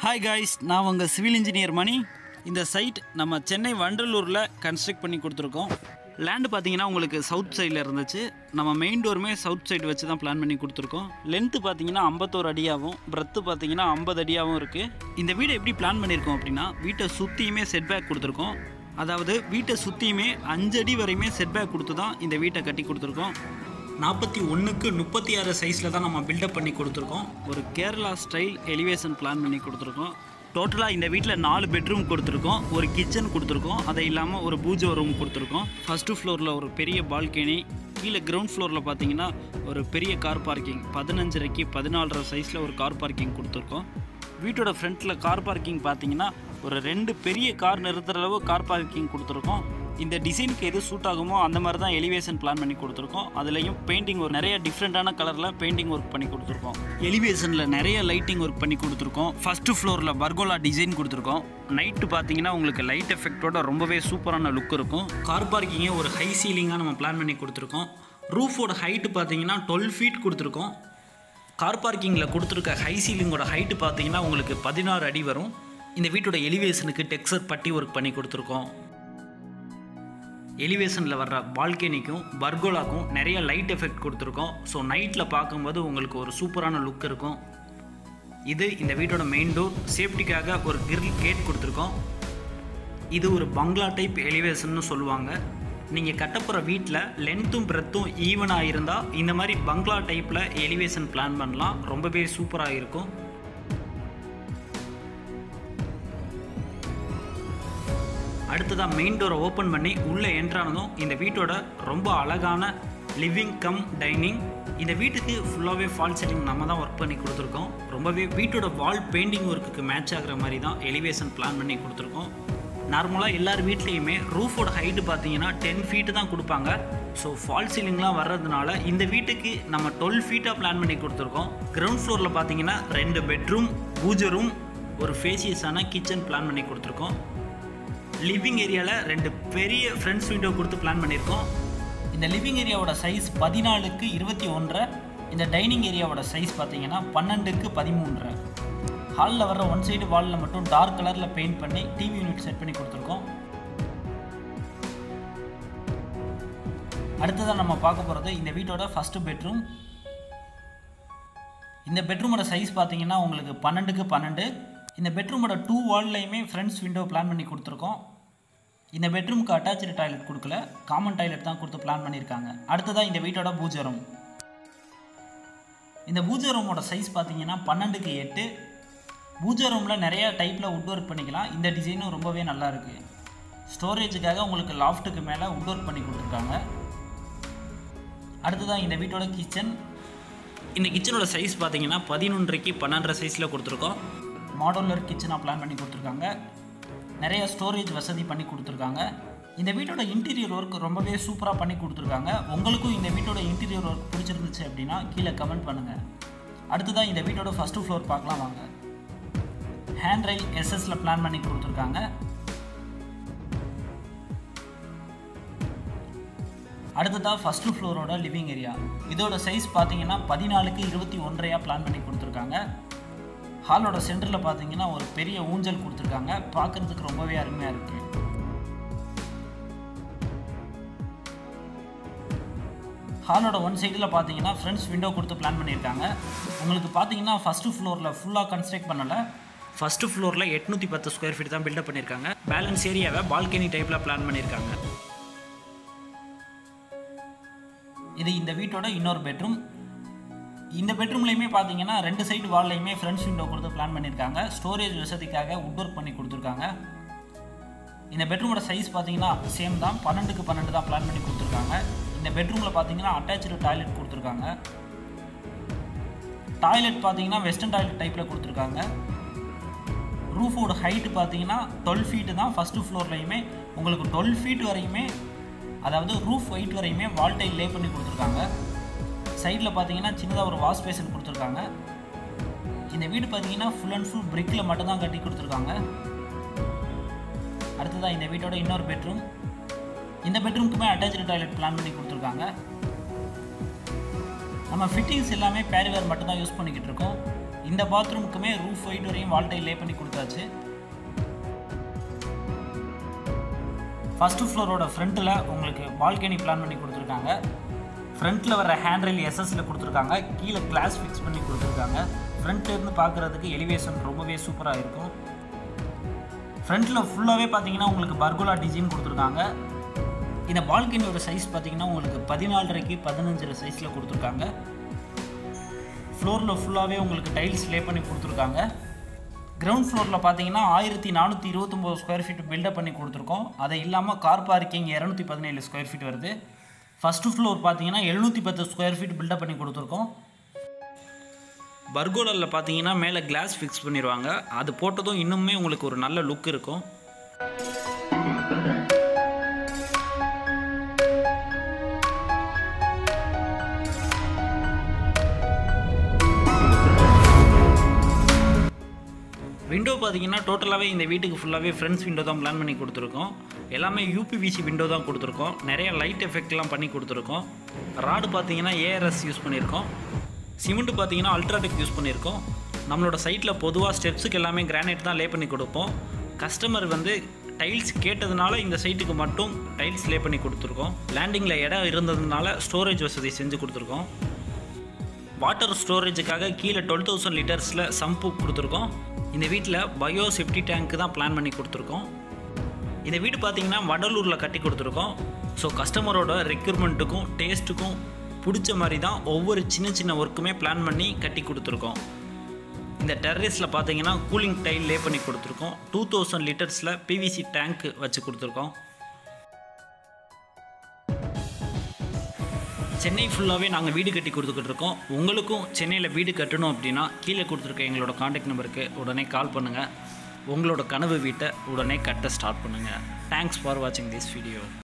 Hi guys, நான் உங்க civil engineer மணி. இந்த சைட் நம்ம சென்னை வண்டலூர்ல கன்ஸ்ட்ரக்ட் பண்ணி கொடுத்துருக்கோம். லேண்ட் பாத்தீங்கன்னா உங்களுக்கு சவுத் சைடுல இருந்துச்சு. நம்ம மெயின் டோருமே சவுத் சைடு வச்சு தான் பிளான் பண்ணி கொடுத்துருக்கோம். லென்த் பாத்தீங்கன்னா 51 அடியாவும், பிரெத் பாத்தீங்கன்னா 50 அடியாவும் இருக்கு. இந்த வீடை எப்படி பிளான் பண்ணியிருக்கோம் அப்படின்னா, வீட்டை சுத்தியுமே செட் பேக் கொடுத்துருக்கோம். அதாவது வீட்டை சுத்தியுமே 5 அடி வரையுமே செட் பேக் கொடுத்து தான் இந்த வீட்டை கட்டி கொடுத்துருக்கோம். 41க்கு 36 சைஸில் தான் நம்ம பில்டப் பண்ணி கொடுத்துருக்கோம். ஒரு கேரளா ஸ்டைல் எலிவேஷன் பிளான் பண்ணி கொடுத்துருக்கோம். டோட்டலாக இந்த வீட்டில் 4 பெட்ரூம் கொடுத்துருக்கோம், ஒரு கிச்சன் கொடுத்துருக்கோம், அது இல்லாமல் ஒரு பூஜை ரூம் கொடுத்துருக்கோம். ஃபஸ்ட்டு ஃப்ளோரில் ஒரு பெரிய பால்கனி, கீழே கிரவுண்ட் ஃப்ளோரில் பார்த்தீங்கன்னா ஒரு பெரிய கார் பார்க்கிங், 15.5க்கு 14.5 சைஸில் ஒரு கார் பார்க்கிங் கொடுத்துருக்கோம். வீட்டோட ஃப்ரண்ட்டில் கார் பார்க்கிங் பார்த்தீங்கன்னா ஒரு 2 பெரிய கார் நிறுத்துகிற அளவு கார் பார்க்கிங் கொடுத்துருக்கோம். இந்த டிசைனுக்கு எது சூட் ஆகுமோ அந்த மாதிரி தான் எலிவேஷன் பிளான் பண்ணி கொடுத்துருக்கோம். அதுலேயும் பெயிண்டிங் ஒரு நிறைய டிஃப்ரெண்ட்டான கலரில் பெயிண்டிங் ஒர்க் பண்ணி கொடுத்துருக்கோம். எலிவேஷனில் நிறைய லைட்டிங் ஒர்க் பண்ணி கொடுத்துருக்கோம். ஃபஸ்ட்டு ஃப்ளோரில் பர்கோலா டிசைன் கொடுத்துருக்கோம். நைட்டு பார்த்தீங்கன்னா உங்களுக்கு லைட் எஃபெக்டோட ரொம்பவே சூப்பரான லுக் இருக்கும். கார் பார்க்கிங்கே ஒரு ஹை சீலிங்காக நம்ம பிளான் பண்ணி கொடுத்துருக்கோம். ரூஃபோட ஹைட்டு பார்த்தீங்கன்னா 12 ஃபீட் கொடுத்துருக்கோம். கார் பார்க்கிங்கில் கொடுத்துருக்க ஹை சீலிங்கோட ஹைட்டு பார்த்தீங்கன்னா உங்களுக்கு 16 அடி வரும். இந்த வீட்டோட எலிவேஷனுக்கு டெக்ஸ்சர் பட்டி ஒர்க் பண்ணி கொடுத்துருக்கோம். எலிவேஷனில் வர்ற பால்கனிக்கும் பர்கோலாக்கும் நிறைய லைட் எஃபெக்ட் கொடுத்துருக்கோம். ஸோ நைட்டில் பார்க்கும்போது உங்களுக்கு ஒரு சூப்பரான லுக் இருக்கும். இது இந்த வீட்டோட மெயின் டோர். சேஃப்டிக்காக ஒரு கிரில் கேட் கொடுத்துருக்கோம். இது ஒரு பங்களா டைப் எலிவேஷன்னு சொல்லுவாங்க. நீங்கள் கட்டப்போகிற வீட்டில் லென்த்தும் பிரெத்தும் ஈவனாக இருந்தால் இந்த மாதிரி பங்களா டைப்பில் எலிவேஷன் பிளான் பண்ணலாம். ரொம்பவே சூப்பராக இருக்கும். அடுத்ததாக மெயின் டோரை ஓப்பன் பண்ணி உள்ளே என்ட்ரானதும் இந்த வீட்டோட ரொம்ப அழகான லிவிங் கம் டைனிங். இந்த வீட்டுக்கு ஃபுல்லாகவே ஃபால் சீலிங் நம்ம தான் ஒர்க் பண்ணி கொடுத்துருக்கோம். ரொம்பவே வீட்டோட வால் பெயிண்டிங் ஒர்க்குக்கு மேட்ச் ஆகிற மாதிரி தான் எலிவேஷன் பிளான் பண்ணி கொடுத்துருக்கோம். நார்மலாக எல்லார் வீட்லேயுமே ரூஃபோட ஹைட்டு பார்த்தீங்கன்னா 10 ஃபீட்டு தான் கொடுப்பாங்க. ஸோ ஃபால் சீலிங்லாம் வர்றதுனால இந்த வீட்டுக்கு நம்ம 12 ஃபீட்டாக பிளான் பண்ணி கொடுத்துருக்கோம். கிரவுண்ட் ஃப்ளோரில் பார்த்தீங்கன்னா 2 பெட்ரூம், பூஜை ரூம், ஒரு ஃபேசியஸான கிச்சன் பிளான் பண்ணி கொடுத்துருக்கோம். லிவிங் ஏரியாவில் 2 பெரிய ஃப்ரண்ட்ஸ் விண்டோ கொடுத்து பிளான் பண்ணியிருக்கோம். இந்த லிவிங் ஏரியாவோட சைஸ் 14க்கு 21. இந்த டைனிங் ஏரியாவோட சைஸ் பார்த்தீங்கன்னா 12க்கு 13. ஹாலில் வர்ற ஒன் சைடு வாலில் மட்டும் டார்க் கலரில் பெயிண்ட் பண்ணி டிவி யூனிட் செட் பண்ணி கொடுத்துருக்கோம். அடுத்ததாக நம்ம பார்க்க போகிறது இந்த வீட்டோட ஃபஸ்ட்டு பெட்ரூம். இந்த பெட்ரூமோட சைஸ் பார்த்தீங்கன்னா உங்களுக்கு 12க்கு 12. இந்த பெட்ரூமோட 2 வால்லையுமே ஃப்ரண்ட்ஸ் விண்டோ பிளான் பண்ணி கொடுத்துருக்கோம். இந்த பெட்ரூமுக்கு அட்டாச்சு டாய்லெட் கொடுக்கல, காமன் டாய்லெட் தான் கொடுத்து பிளான் பண்ணியிருக்காங்க. அடுத்ததாக இந்த வீட்டோட பூஜை ரூம். இந்த பூஜை ரூமோட சைஸ் பார்த்தீங்கன்னா 12க்கு 8. பூஜை ரூமில் நிறைய டைப்பில் வுட் ஒர்க் பண்ணிக்கலாம். இந்த டிசைனும் ரொம்பவே நல்லா இருக்குது. ஸ்டோரேஜுக்காக உங்களுக்கு லாஃப்ட்டுக்கு மேலே வுட் ஒர்க் பண்ணி கொடுத்துருக்காங்க. அடுத்ததாக இந்த வீட்டோட கிச்சன். இந்த கிச்சனோட சைஸ் பார்த்தீங்கன்னா 11க்கு 12 சைஸில் கொடுத்துருக்கோம். மாடுலர் கிச்சனாக பிளான் பண்ணி கொடுத்துருக்காங்க. நிறைய ஸ்டோரேஜ் வசதி பண்ணி கொடுத்துருக்காங்க. இந்த வீட்டோட இன்டீரியர் ஒர்க் ரொம்பவே சூப்பராக பண்ணி கொடுத்துருக்காங்க. உங்களுக்கும் இந்த வீட்டோட இன்டீரியர் ஒர்க் பிடிச்சிருந்துச்சு அப்படின்னா கீழே கமெண்ட் பண்ணுங்கள். அடுத்ததாக இந்த வீட்டோட ஃபஸ்ட்டு ஃப்ளோர் பார்க்கலாம் வாங்க. ஹேண்ட் ரைல் எஸ்எஸ்ல பிளான் பண்ணி கொடுத்துருக்காங்க. அடுத்ததாக ஃபஸ்ட்டு ஃப்ளோரோட லிவிங் ஏரியா. இதோட சைஸ் பார்த்தீங்கன்னா 14க்கு 21 பிளான் பண்ணி கொடுத்துருக்காங்க. ஹாலோட சென்டரில் பார்த்தீங்கன்னா ஒரு பெரிய ஊஞ்சல் கொடுத்துருக்காங்க. பார்க்குறதுக்கு ரொம்பவே அருமையாக இருக்குது. ஹாலோட ஒன் சைடில் பார்த்தீங்கன்னா ஃப்ரண்ட்ஸ் விண்டோ கொடுத்து பிளான் பண்ணியிருக்காங்க. உங்களுக்கு பார்த்தீங்கன்னா ஃபஸ்ட்டு ஃப்ளோரில் ஃபுல்லாக கன்ஸ்ட்ரக்ட் பண்ணலை. ஃபஸ்ட்டு ஃப்ளோரில் 810 ஸ்கொயர் ஃபீட் தான் பில்டப் பண்ணியிருக்காங்க. பேலன்ஸ் ஏரியாவை பால்கனி டைப்பில் பிளான் பண்ணியிருக்காங்க. இது இந்த வீட்டோட இன்னொரு பெட்ரூம். இந்த பெட்ரூம்லையுமே பார்த்தீங்கன்னா 2 சைடு வால்லையுமே ஃப்ரண்ட்ஸ் விண்டோ கொடுத்து பிளான் பண்ணியிருக்காங்க. ஸ்டோரேஜ் வசதிக்காக வுட் ஒர்க் பண்ணி கொடுத்துருக்காங்க. இந்த பெட்ரூமோட சைஸ் பார்த்தீங்கன்னா சேம் தான், 12க்கு 12 தான் பிளான் பண்ணி கொடுத்துருக்காங்க. இந்த பெட்ரூமில் பார்த்தீங்கன்னா அட்டாச்சு டாய்லெட் கொடுத்துருக்காங்க. டாய்லெட் பார்த்தீங்கன்னா வெஸ்டர்ன் டாய்லெட் டைப்பில் கொடுத்துருக்காங்க. ரூஃபோட ஹைட்டு பார்த்தீங்கன்னா 12 ஃபீட்டு தான். ஃபஸ்ட்டு ஃப்ளோர்லையுமே உங்களுக்கு 12 ஃபீட் வரையுமே, அதாவது ரூஃப் ஹைட் வரையுமே வால் டைல் லே பண்ணி கொடுத்துருக்காங்க. சைடில் பார்த்தீங்கன்னா சின்னதாக ஒரு வாஷ் பேசன் கொடுத்துருக்காங்க. இந்த வீடு பார்த்தீங்கன்னா ஃபுல் அண்ட் ஃபுல் பிரிக்கில் மட்டும்தான் கட்டி கொடுத்துருக்காங்க. அடுத்ததாக இந்த வீட்டோட இன்னொரு பெட்ரூம். இந்த பெட்ரூமுக்குமே அட்டாச்சு டாய்லெட் பிளான் பண்ணி கொடுத்துருக்காங்க. நம்ம ஃபிட்டிங்ஸ் எல்லாமே பேரிவேர் மட்டும் தான் யூஸ் பண்ணிக்கிட்டு இருக்கோம். இந்த பாத்ரூமுக்குமே ரூஃப் ஹைட் வரையும் வால் டைல் லே பண்ணி கொடுத்தாச்சு. ஃபஸ்ட்டு ஃப்ளோரோட ஃப்ரண்ட்டில் உங்களுக்கு பால்கனி பிளான் பண்ணி கொடுத்துருக்காங்க. ஃப்ரண்ட்டில் வர ஹேண்ட் ரெயில் எஸ்எஸ்சில் கொடுத்துருக்காங்க. கீழே கிளாஸ் ஃபிக்ஸ் பண்ணி கொடுத்துருக்காங்க. ஃப்ரண்ட்லேருந்து பார்க்குறதுக்கு எலிவேஷன் ரொம்பவே சூப்பராக இருக்கும். ஃப்ரண்ட்டில் ஃபுல்லாகவே பார்த்தீங்கன்னா உங்களுக்கு பர்கோலா டிசைன் கொடுத்துருக்காங்க. இந்த பால்கனியோட சைஸ் பார்த்தீங்கன்னா உங்களுக்கு 14.5 15 சைஸில் கொடுத்துருக்காங்க. ஃப்ளோரில் ஃபுல்லாகவே உங்களுக்கு டைல்ஸ் லே பண்ணி கொடுத்துருக்காங்க. கிரவுண்ட் ஃப்ளோரில் பார்த்தீங்கன்னா 1429 ஸ்கொயர் ஃபீட் பில்டப் பண்ணி கொடுத்துருக்கோம். அது இல்லாமல் கார் பார்க்கிங் 217 ஸ்கொயர் ஃபீட் வருது. ஃபஸ்ட்டு ஃப்ளோர் பார்த்தீங்கன்னா 710 ஸ்கொயர் ஃபீட் பில்டப் பண்ணி கொடுத்துருக்கோம். பர்கோலாவில் பார்த்தீங்கன்னா மேலே கிளாஸ் ஃபிக்ஸ் பண்ணிடுவாங்க. அது போட்டதும் இன்னுமே உங்களுக்கு ஒரு நல்ல லுக் இருக்கும். விண்டோ பார்த்தீங்கன்னா டோட்டலாகவே இந்த வீட்டுக்கு ஃபுல்லாகவே ஃப்ரண்ட்ஸ் விண்டோ தான் பிளான் பண்ணி கொடுத்துருக்கோம். எல்லாமே யூபிவிசி விண்டோ தான் கொடுத்துருக்கோம். நிறைய லைட் எஃபெக்ட்லாம் பண்ணி கொடுத்துருக்கோம். ராடு பார்த்தீங்கன்னா ஏஆர்எஸ் யூஸ் பண்ணியிருக்கோம். சிமெண்ட் பார்த்தீங்கன்னா அல்ட்ராடெக் யூஸ் பண்ணியிருக்கோம். நம்மளோட சைட்டில் பொதுவாக ஸ்டெப்ஸுக்கு எல்லாமே கிரானைட் தான் லே பண்ணி கொடுப்போம். கஸ்டமர் டைல்ஸ் கேட்டதுனால இந்த சைட்டுக்கு மட்டும் டைல்ஸ் லே பண்ணி கொடுத்துருக்கோம். லேண்டிங்கில் இடம் இருந்ததுனால ஸ்டோரேஜ் வசதி செஞ்சு கொடுத்துருக்கோம். வாட்டர் ஸ்டோரேஜுக்காக கீழே 12,000 லிட்டர்ஸில் சம்பு கொடுத்துருக்கோம். இந்த வீட்டில் பயோ செப்டி டேங்க்கு தான் பிளான் பண்ணி கொடுத்துருக்கோம். இந்த வீடு பார்த்தீங்கன்னா வடலூரில் கட்டி கொடுத்துருக்கோம். ஸோ கஸ்டமரோட ரெக்யூர்மெண்ட்டுக்கும் டேஸ்ட்டுக்கும் பிடிச்ச மாதிரி தான் ஒவ்வொரு சின்ன சின்ன ஒர்க்குமே பிளான் பண்ணி கட்டி கொடுத்துருக்கோம். இந்த டெர்ரேஸில் பார்த்தீங்கன்னா கூலிங் டைல் லே பண்ணி கொடுத்துருக்கோம். 2000 லிட்டர்ஸில் பிவிசி டேங்க் வச்சு கொடுத்துருக்கோம். சென்னை ஃபுல்லாகவே நாங்கள் வீடு கட்டி கொடுத்துக்கிட்டு இருக்கோம். உங்களுக்கும் சென்னையில் வீடு கட்டணும் அப்படின்னா கீழே கொடுத்துருக்க எங்களோட காண்டாக்ட் நம்பருக்கு உடனே கால் பண்ணுங்கள். உங்களோட கனவு வீட்டை உடனே கட்ட ஸ்டார்ட் பண்ணுங்கள். தேங்க்ஸ் ஃபார் வாட்சிங் திஸ் வீடியோ.